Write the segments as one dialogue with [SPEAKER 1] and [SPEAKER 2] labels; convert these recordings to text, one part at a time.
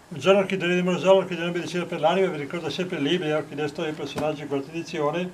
[SPEAKER 1] Buongiorno Orchidea di Morosolo, Orchidea di Medicina per l'Anima, vi ricordo sempre i libri, Orchidea Storia dei personaggi, quarta edizione,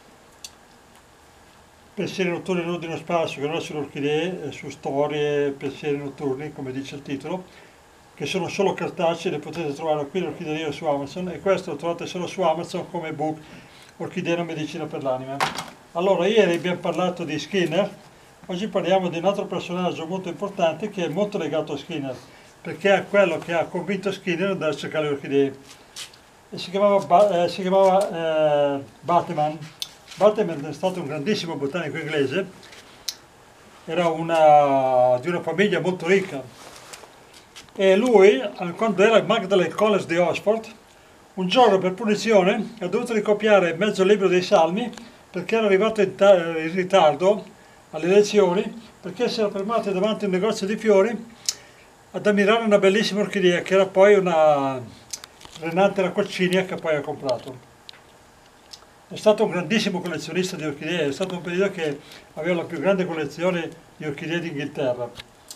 [SPEAKER 1] pensieri notturni non di uno spazio, che non è sulle orchidee, su storie, pensieri notturni, come dice il titolo, che sono solo cartacei, le potete trovare qui all'Orchideria su Amazon, e questo lo trovate solo su Amazon come book, Orchidea di Medicina per l'Anima. Allora, ieri abbiamo parlato di Skinner, oggi parliamo di un altro personaggio molto importante che è molto legato a Skinner, perché è quello che ha convinto Skinner ad andare a cercare le orchidee. E si chiamava Bateman. Bateman è stato un grandissimo botanico inglese, era di una famiglia molto ricca. E lui, quando era al Magdalen College di Oxford, un giorno per punizione ha dovuto ricopiare mezzo libro dei Salmi perché era arrivato in ritardo alle lezioni, perché si era fermato davanti a un negozio di fiori ad ammirare una bellissima orchidea che era poi una Renate la Coccinia che poi ha comprato. È stato un grandissimo collezionista di orchidee, è stato un periodo che aveva la più grande collezione di orchidee d'Inghilterra.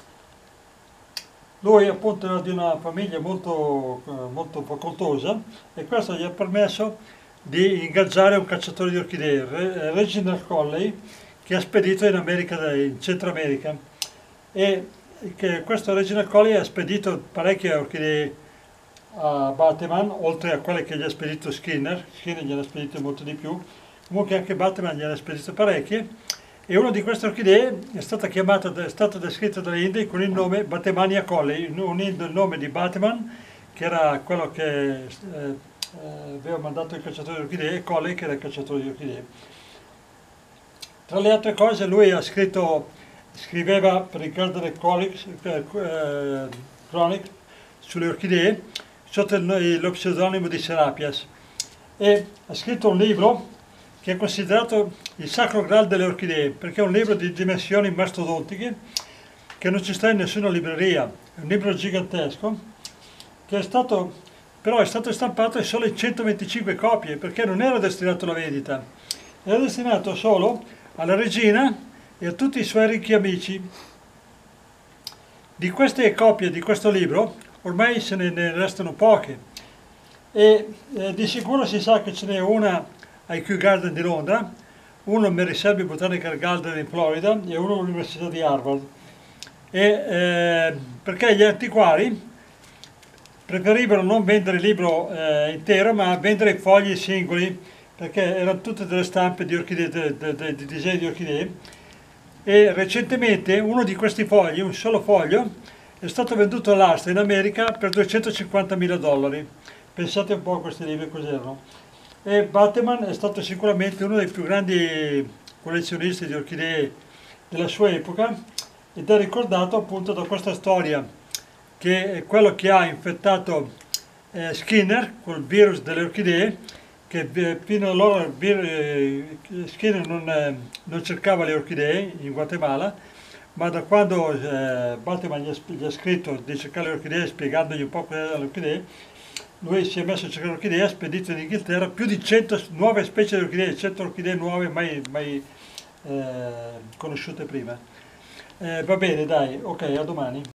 [SPEAKER 1] Lui appunto era di una famiglia molto facoltosa e questo gli ha permesso di ingaggiare un cacciatore di orchidee, Reginald Colley, che ha spedito in Centro America. E che questo Reginald Colley ha spedito parecchie orchidee a Bateman, oltre a quelle che gli ha spedito Skinner. Skinner gliene ha spedite molto di più, comunque anche Bateman gliene ha spedite parecchie, e una di queste orchidee è stata descritta da Indy con il nome Batemania Colley, unendo il nome di Bateman, che era quello che aveva mandato il cacciatore di orchidee, e Colley, che era il cacciatore di orchidee. Tra le altre cose lui scriveva per il Garden Chronicle sulle orchidee sotto lo pseudonimo di Serapias, e ha scritto un libro che è considerato il sacro graal delle orchidee, perché è un libro di dimensioni mastodontiche che non ci sta in nessuna libreria, è un libro gigantesco che però è stato stampato solo in 125 copie, perché non era destinato alla vendita, era destinato solo alla regina e a tutti i suoi ricchi amici. Di queste copie di questo libro ormai ne restano poche, e di sicuro si sa che ce n'è una ai Kew Garden di Londra, uno al Mary Selby Botanical Garden in Florida e uno all'Università di Harvard. Perché gli antiquari preferivano non vendere il libro intero, ma vendere i fogli singoli, perché erano tutte delle stampe di orchidee, di disegni di orchidee. E recentemente uno di questi fogli, un solo foglio, è stato venduto all'asta in America per $250.000. Pensate un po' a questi libri cos'erano. E Bateman è stato sicuramente uno dei più grandi collezionisti di orchidee della sua epoca, ed è ricordato appunto da questa storia, che è quello che ha infettato Skinner col virus delle orchidee, che fino allora Skinner non cercava le orchidee in Guatemala, ma da quando Bateman gli ha scritto di cercare le orchidee spiegandogli un po' cosa erano le orchidee, lui si è messo a cercare le orchidee, ha spedito in Inghilterra più di 100 nuove specie di orchidee, 100 orchidee nuove mai conosciute prima. Va bene, dai, ok, a domani.